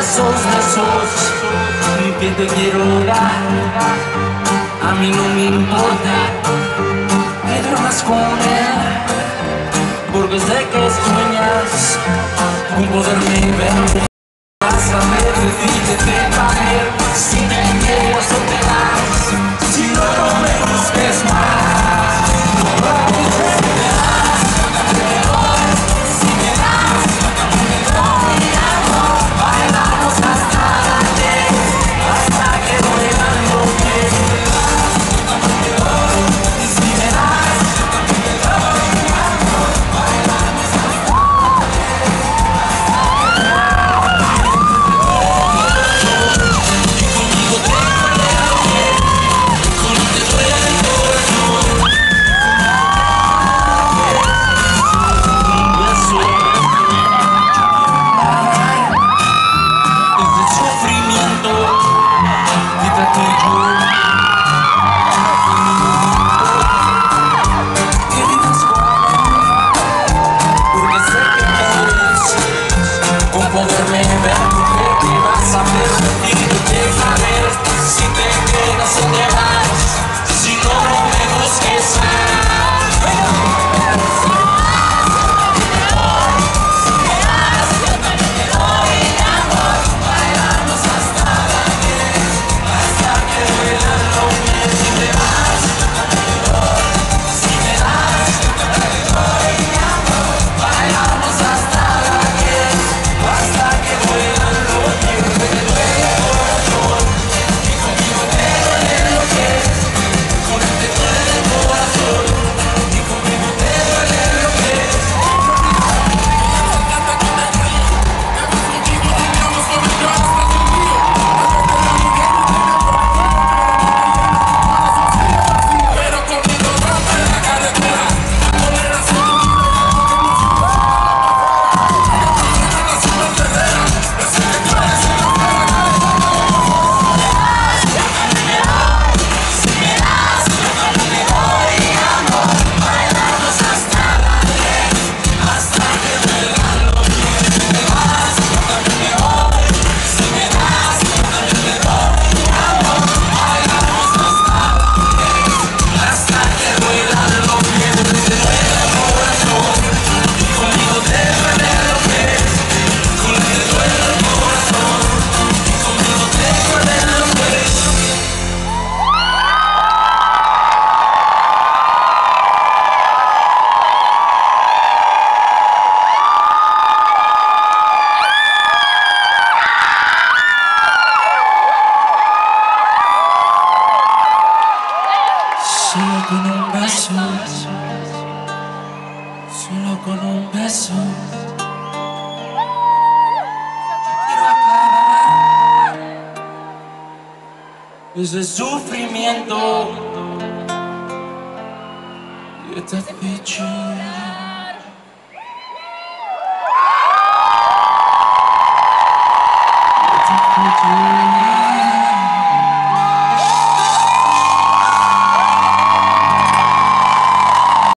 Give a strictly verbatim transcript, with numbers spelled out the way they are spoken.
esos besos que te quiero dar. A mí no me importa que duermas con él, porque sé que sueñas con poderme ver. Vas a ver, decídete a ver si te quedas o te vas, si no, no me busques más. Solo con un beso, solo con un beso, quiero acabar ese sufrimiento que te he hecho.